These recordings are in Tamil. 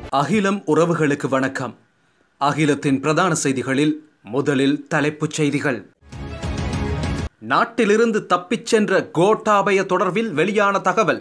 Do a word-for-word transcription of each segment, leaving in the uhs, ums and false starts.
அகிலம் உறவுகளுக்கு வணக்கம். அகிலத்தின் பிரதான செய்திகளில் முதலில் தலைப்புச் செய்திகள். நாட்டிலிருந்து தப்பிச் சென்ற கோட்டாபய தொடர்பில் வெளியான தகவல்.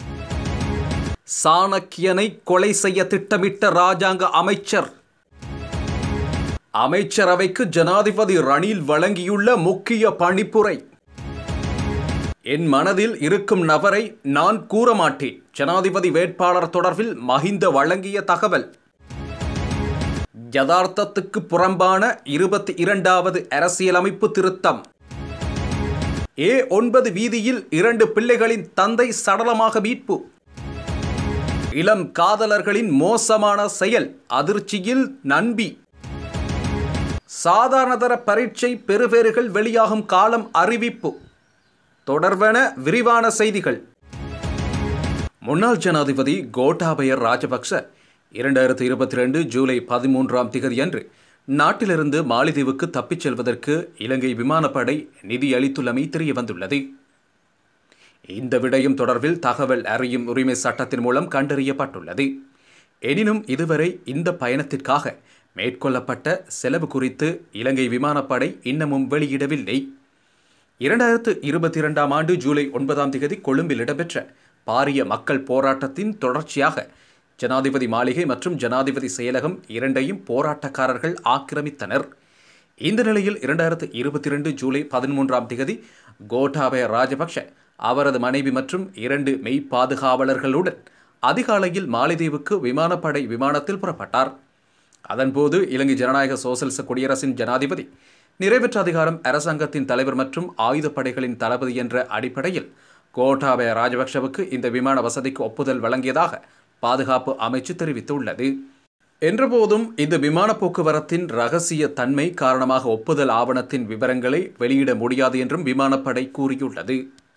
சாணக்கியனை கொலை செய்ய திட்டமிட்ட ராஜாங்க அமைச்சர். அமைச்சரவைக்கு ஜனாதிபதி ரணில் வழங்கியுள்ள முக்கிய பணிப்புரை. என் மனதில் இருக்கும் நபரை நான் கூற மாட்டேன். ஜனாதிபதி வேட்பாளர் தொடர்பில் மஹிந்த வழங்கிய தகவல். யதார்த்தத்துக்கு புறம்பான இருபத்தி இரண்டாவது அரசியலமைப்பு திருத்தம். ஏ ஒன்பது வீதியில் இரண்டு பிள்ளைகளின் தந்தை சடலமாக மீட்பு. இளம் காதலர்களின் மோசமான செயல் அதிர்ச்சியில் நன்பி. சாதாரணதர பரீட்சை பெறுபேறுகள் வெளியாகும் காலம் அறிவிப்பு. தொடர்பான விரிவான செய்திகள். முன்னாள் ஜனாதிபதி கோட்டாபய ராஜபக்ச இரண்டாயிரத்தி இருபத்தி ரெண்டு ஜூலை பதிமூன்றாம் திகதியன்று நாட்டிலிருந்து மாலத்தீவுக்கு தப்பிச் செல்வதற்கு இலங்கை விமானப்படை நிதி அளித்துள்ளமை தெரிய வந்துள்ளது. இந்த விடயம் தொடர்பில் தகவல் அறியும் உரிமை சட்டத்தின் மூலம் கண்டறியப்பட்டுள்ளது. எனினும் இதுவரை இந்த பயணத்திற்காக மேற்கொள்ளப்பட்ட செலவு குறித்து இலங்கை விமானப்படை இன்னமும் வெளியிடவில்லை. இரண்டாயிரத்து இருபத்தி இரண்டாம் ஆண்டு ஜூலை ஒன்பதாம் தேதி கொழும்பில் இடம்பெற்ற பாரிய மக்கள் போராட்டத்தின் தொடர்ச்சியாக ஜனாதிபதி மாளிகை மற்றும் ஜனாதிபதி செயலகம் இரண்டையும் போராட்டக்காரர்கள் ஆக்கிரமித்தனர். இந்த நிலையில் இரண்டாயிரத்து இருபத்தி இரண்டு ஜூலை பதிமூன்றாம் தேதி கோட்டாபய ராஜபக்ஷ அவரது மனைவி மற்றும் இரண்டு மெய் பாதுகாவலர்களுடன் அதிகாலையில் மாலத்தீவுக்கு விமானப்படை விமானத்தில் புறப்பட்டார். அதன்போது இலங்கை ஜனநாயக சோசலிச குடியரசின் ஜனாதிபதி நிறைவேற்ற அதிகாரம் அரசாங்கத்தின் தலைவர் மற்றும் ஆயுதப்படைகளின் தளபதி என்ற அடிப்படையில் கோட்டாபய ராஜபக்ஷவுக்கு இந்த விமான வசதிக்கு ஒப்புதல் வழங்கியதாக பாதுகாப்பு அமைச்சு தெரிவித்துள்ளது. என்றபோதும் இந்த விமான போக்குவரத்தின் இரகசிய தன்மை காரணமாக ஒப்புதல் ஆவணத்தின் விவரங்களை வெளியிட முடியாது என்றும் விமானப்படை கூறியுள்ளது.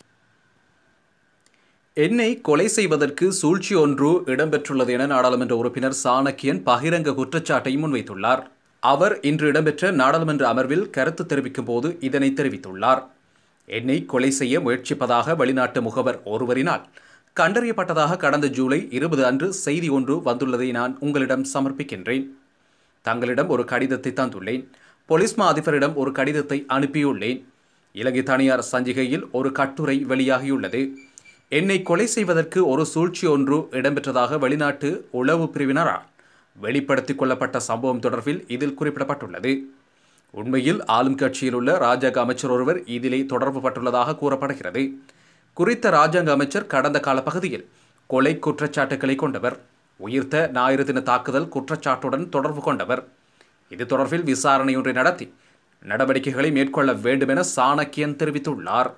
என்னை கொலை செய்வதற்கு சூழ்ச்சி ஒன்று இடம்பெற்றுள்ளது என நாடாளுமன்ற உறுப்பினர் சாணக்கியன் பகிரங்க குற்றச்சாட்டை முன்வைத்துள்ளார். அவர் இன்று இடம்பெற்ற நாடாளுமன்ற அமர்வில் கருத்து தெரிவிக்கும் போது இதனை தெரிவித்துள்ளார். என்னை கொலை செய்ய முயற்சிப்பதாக வெளிநாட்டு முகவர் ஒருவரினால் கண்டறியப்பட்டதாக கடந்த ஜூலை இருபது அன்று செய்தி ஒன்று வந்துள்ளதை நான் உங்களிடம் சமர்ப்பிக்கின்றேன். தங்களிடம் ஒரு கடிதத்தை தந்துள்ளேன். போலீஸ் மா அதிபரிடம் ஒரு கடிதத்தை அனுப்பியுள்ளேன். இலங்கை தனியார் சஞ்சிகையில் ஒரு கட்டுரை வெளியாகியுள்ளது. என்னை கொலை செய்வதற்கு ஒரு சூழ்ச்சி ஒன்று இடம்பெற்றதாக வெளிநாட்டு உளவு பிரிவினரால் வெளிப்படுத்திக் கொள்ளப்பட்ட சம்பவம் தொடர்பில் இதில் குறிப்பிடப்பட்டுள்ளது. உண்மையில் ஆளும் கட்சியில் உள்ள ராஜாங்க அமைச்சர் ஒருவர் இதிலே தொடர்பு பட்டுள்ளதாக கூறப்படுகிறது. குறித்த ராஜாங்க அமைச்சர் கடந்த கால பகுதியில் கொலை குற்றச்சாட்டுகளை கொண்டவர். உயிர்த்த ஞாயிறு தின தாக்குதல் குற்றச்சாட்டுடன் தொடர்பு கொண்டவர். இது தொடர்பில் விசாரணை ஒன்றை நடத்தி நடவடிக்கைகளை மேற்கொள்ள வேண்டும் என சாணக்கியன் தெரிவித்துள்ளார்.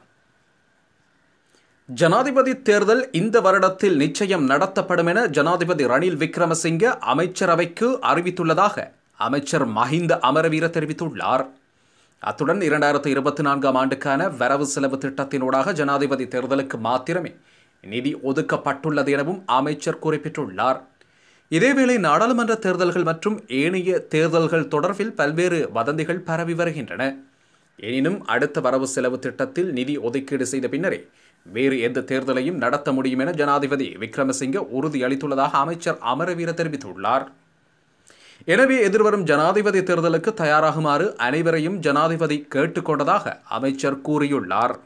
ஜனாதிபதி தேர்தல் இந்த வருடத்தில் நிச்சயம் நடத்தப்படும் என ஜனாதிபதி ரணில் விக்ரமசிங்க அமைச்சரவைக்கு அறிவித்துள்ளதாக அமைச்சர் மஹிந்த அமரவீர தெரிவித்துள்ளார். அத்துடன் இரண்டாயிரத்து இருபத்தி நான்காம் ஆண்டுக்கான வரவு செலவு திட்டத்தினூடாக ஜனாதிபதி தேர்தலுக்கு மாத்திரமே நிதி ஒதுக்கப்பட்டுள்ளது எனவும் அமைச்சர் குறிப்பிட்டுள்ளார். இதேவேளை நாடாளுமன்ற தேர்தல்கள் மற்றும் ஏனைய தேர்தல்கள் தொடர்பில் பல்வேறு வதந்திகள் பரவி வருகின்றன. எனினும் அடுத்த வரவு செலவு திட்டத்தில் நிதி ஒதுக்கீடு செய்த பின்னரே வேறு எந்த தேர்தலையும் நடத்த முடியும் என ஜனாதிபதி விக்ரமசிங்க உறுதியளித்துள்ளதாக அமைச்சர் அமரவீர தெரிவித்துள்ளார். எனவே எதிர்வரும் ஜனாதிபதி தேர்தலுக்கு தயாராகுமாறு அனைவரையும் ஜனாதிபதி கேட்டுக்கொண்டதாக அமைச்சர் கூறியுள்ளார்.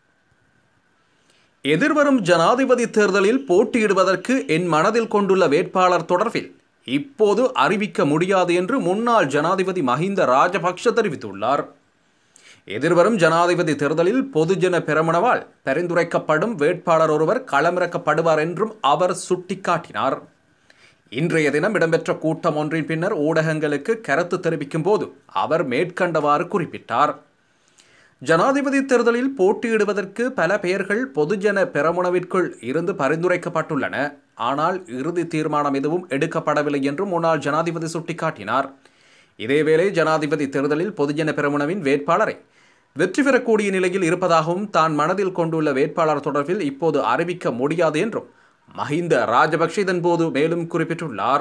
எதிர்வரும் ஜனாதிபதி தேர்தலில் போட்டியிடுவதற்கு என் மனதில் கொண்டுள்ள வேட்பாளர் தொடர்பில் இப்போது அறிவிக்க முடியாது என்று முன்னாள் ஜனாதிபதி மஹிந்த ராஜபக்ஷ தெரிவித்துள்ளார். எதிர்வரும் ஜனாதிபதி தேர்தலில் பொதுஜன பெரமுனவால் பரிந்துரைக்கப்படும் வேட்பாளர் ஒருவர் களமிறக்கப்படுவார் என்றும் அவர் சுட்டிக்காட்டினார். இன்றைய தினம் இடம்பெற்ற கூட்டம் ஒன்றின் பின்னர் ஊடகங்களுக்கு கருத்து தெரிவிக்கும் போது அவர் மேற்கண்டவாறு குறிப்பிட்டார். ஜனாதிபதி தேர்தலில் போட்டியிடுவதற்கு பல பெயர்கள் பொதுஜன பெரமுனவிற்குள் இருந்து பரிந்துரைக்கப்பட்டுள்ளன. ஆனால் இறுதி தீர்மானம் எதுவும் எடுக்கப்படவில்லை என்றும் முன்னாள் ஜனாதிபதி சுட்டிக்காட்டினார். இதேவேளை ஜனாதிபதி தேர்தலில் பொதுஜன பெரமுனவின் வேட்பாளரை வெற்றி பெறக்கூடிய நிலையில் இருப்பதாகவும் தான் மனதில் கொண்டுள்ள வேட்பாளர் தொடர்பில் இப்போது அறிவிக்க முடியாது என்றும் மஹிந்த ராஜபக்ஷ இதன்போது மேலும் குறிப்பிட்டுள்ளார்.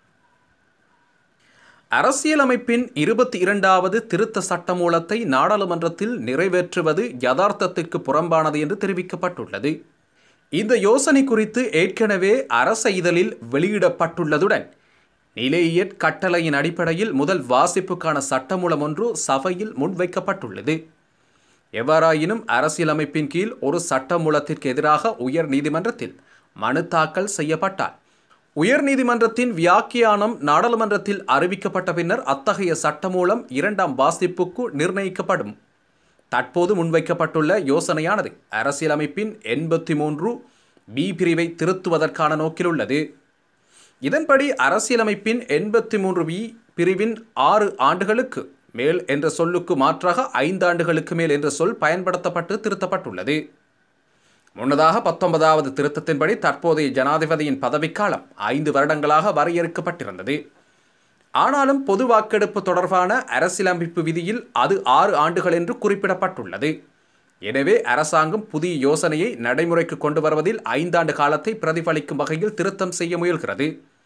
அரசியலமைப்பின் இருபத்தி இரண்டாவது திருத்த சட்டமூலத்தை நாடாளுமன்றத்தில் நிறைவேற்றுவது யதார்த்தத்திற்கு புறம்பானது என்று தெரிவிக்கப்பட்டுள்ளது. இந்த யோசனை குறித்து ஏற்கனவே அரச இதழில் வெளியிடப்பட்டுள்ளதுடன் நிலையியற் கட்டளையின் அடிப்படையில் முதல் வாசிப்புக்கான சட்டமூலம் ஒன்று சபையில் முன்வைக்கப்பட்டுள்ளது. எவ்வாறாயினும் அரசியலமைப்பின் கீழ் ஒரு சட்டமூலத்திற்கு எதிராக உயர் நீதிமன்றத்தில் மனு தாக்கல் செய்யப்பட்டால் உயர் நீதிமன்றத்தின் வியாக்கியானம் நாடாளுமன்றத்தில் அறிவிக்கப்பட்ட பின்னர் அத்தகைய சட்டமூலம் இரண்டாம் வாசிப்புக்கு நிர்ணயிக்கப்படும். தற்போது முன்வைக்கப்பட்டுள்ள யோசனையானது அரசியலமைப்பின் எண்பத்தி மூன்று பி பிரிவை திருத்துவதற்கான நோக்கில் உள்ளது. இதன்படி அரசியலமைப்பின் எண்பத்தி மூன்று பி பிரிவின் ஆறு ஆண்டுகளுக்கு மேல் என்ற சொல்லுக்கு மாற்றாக ஐந்து ஆண்டுகளுக்கு மேல் என்ற சொல் பயன்படுத்தப்பட்டு திருத்தப்பட்டுள்ளது. முன்னதாக பத்தொன்பதாவது திருத்தத்தின்படி தற்போதைய ஜனாதிபதியின் பதவிக்காலம் ஐந்து வருடங்களாக வரையறுக்கப்பட்டிருந்தது. ஆனாலும் பொது வாக்கெடுப்பு தொடர்பான அரசியலமைப்பு விதியில் அது ஆறு ஆண்டுகள் என்று குறிப்பிடப்பட்டுள்ளது. எனவே அரசாங்கம் புதிய யோசனையை நடைமுறைக்கு கொண்டு வருவதில் ஐந்தாண்டு காலத்தை பிரதிபலிக்கும் வகையில் திருத்தம் செய்ய முயல்கிறது.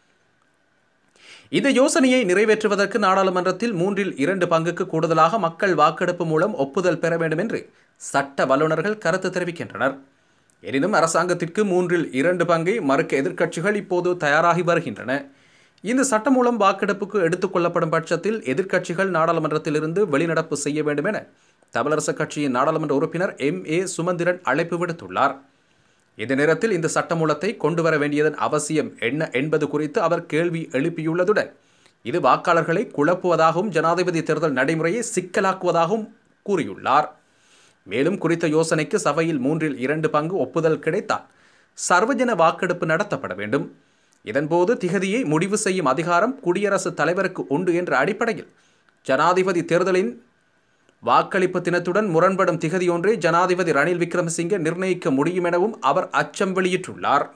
இந்த யோசனையை நிறைவேற்றுவதற்கு நாடாளுமன்றத்தில் மூன்றில் இரண்டு பங்குக்கு கூடுதலாக மக்கள் வாக்கெடுப்பு மூலம் ஒப்புதல் பெற வேண்டும் என்று சட்ட வல்லுநர்கள் கருத்து தெரிவிக்கின்றனர். எனினும் அரசாங்கத்திற்கு மூன்றில் இரண்டு பங்கை மறுக்க எதிர்க்கட்சிகள் இப்போது தயாராகி வருகின்றன. இந்த சட்டம் மூலம் வாக்கெடுப்புக்கு எடுத்துக் கொள்ளப்படும் பட்சத்தில் எதிர்க்கட்சிகள் நாடாளுமன்றத்திலிருந்து வெளிநடப்பு செய்ய வேண்டும் என தமிழரசுக் கட்சியின் நாடாளுமன்ற உறுப்பினர் எம் ஏ சுமந்திரன் அழைப்பு விடுத்துள்ளார். இந்த நேரத்தில் இந்த சட்டமூலத்தை கொண்டு வர வேண்டியதன் அவசியம் என்ன என்பது குறித்து அவர் கேள்வி எழுப்பியுள்ளதுடன் இது வாக்காளர்களை குழப்புவதாகவும் ஜனாதிபதி தேர்தல் நடைமுறையை சிக்கலாக்குவதாகவும் கூறியுள்ளார். மேலும் குறித்த யோசனைக்கு சபையில் மூன்றில் இரண்டு பங்கு ஒப்புதல் கிடைத்தால் சர்வஜன வாக்கெடுப்பு நடத்தப்பட வேண்டும். இதன்போது திகதியை முடிவு செய்யும் அதிகாரம் குடியரசுத் தலைவருக்கு உண்டு என்ற அடிப்படையில் ஜனாதிபதி தேர்தலின் வாக்களிப்பு தினத்துடன் முரண்படும் திகதி ஒன்றை ஜனாதிபதி ரணில் விக்ரமசிங்கே நிர்ணயிக்க முடியும் எனவும் அவர் அச்சம் வெளியிட்டுள்ளார்.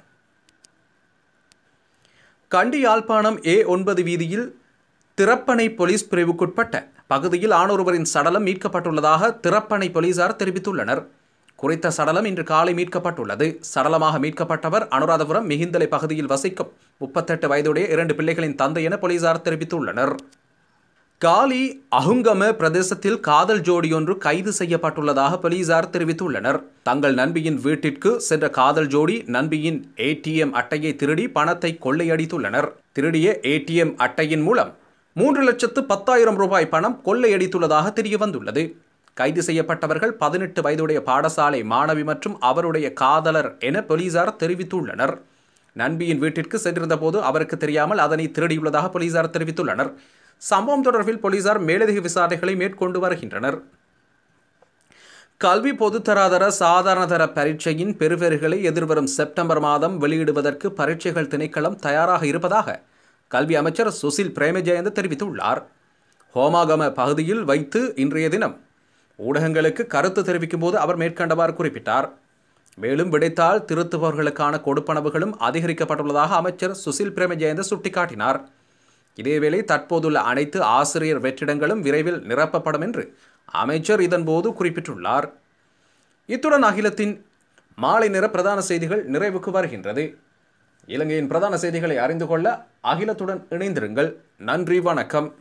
கண்டி யாழ்ப்பாணம் ஏ ஒன்பது வீதியில் திறப்பனை போலீஸ் பிரிவுக்குட்பட்ட பகுதியில் ஆணொருவரின் சடலம் மீட்கப்பட்டுள்ளதாக திறப்பனை போலீசார் தெரிவித்துள்ளனர். குறித்த சடலம் இன்று காலை மீட்கப்பட்டுள்ளது. சடலமாக மீட்கப்பட்டவர் அனுராதபுரம் மிகிந்தலை பகுதியில் வசிக்கும் முப்பத்தெட்டு வயதுடைய இரண்டு பிள்ளைகளின் தந்தை என போலீசார் தெரிவித்துள்ளனர். காலி அஹுங்கம பிரதேசத்தில் காதல் ஜோடியொன்று கைது செய்யப்பட்டுள்ளதாக போலீசார் தெரிவித்துள்ளனர். தங்கள் நண்பியின் வீட்டிற்கு சென்ற காதல் ஜோடி நண்பியின் ஏடிஎம் அட்டையை திருடி பணத்தை கொள்ளையடித்துள்ளனர். திருடிய ஏடிஎம் அட்டையின் மூலம் மூன்று லட்சத்து பத்தாயிரம் ரூபாய் பணம் கொள்ளையடித்துள்ளதாக தெரிய வந்துள்ளது. கைது செய்யப்பட்டவர்கள் பதினெட்டு வயதுடைய பாடசாலை மாணவி மற்றும் அவருடைய காதலர் என போலீசார் தெரிவித்துள்ளனர். நண்பியின் வீட்டிற்கு சென்றிருந்த போது அவருக்கு தெரியாமல் அதனை திருடியுள்ளதாக போலீசார் தெரிவித்துள்ளனர். சம்பவம் தொடர்பில் போலீசார் மேலதிக விசாரணைகளை மேற்கொண்டு வருகின்றனர். கல்வி பொதுத்தராதர சாதாரணதர பரீட்சையின் பெறுபேறுகளை எதிர்வரும் செப்டம்பர் மாதம் வெளியிடுவதற்கு பரீட்சைகள் திணைக்களம் தயாராக இருப்பதாக கல்வி அமைச்சர் சுசில் பிரேமஜயந்த தெரிவித்துள்ளார். ஹோமாகம பகுதியில் வைத்து இன்றைய தினம் ஊடகங்களுக்கு கருத்து தெரிவிக்கும் போது அவர் மேற்கண்டவாறு குறிப்பிட்டார். மேலும் விடைத்தாள் திருத்துபவர்களுக்கான கொடுப்பனவுகளும் அதிகரிக்கப்பட்டுள்ளதாக அமைச்சர் சுசில் பிரேமஜயந்த சுட்டிக்காட்டினார். இதேவேளை தற்போதுள்ள அனைத்து ஆசிரியர் வெற்றிடங்களும் விரைவில் நிரப்பப்படும் என்று அமைச்சர் இதன்போது குறிப்பிட்டுள்ளார். இத்துடன் அகிலத்தின் மாலை நேர பிரதான செய்திகள் நிறைவுக்கு வருகின்றது. இலங்கையின் பிரதான செய்திகளை அறிந்து கொள்ள அகிலத்துடன் இணைந்திருங்கள். நன்றி, வணக்கம்.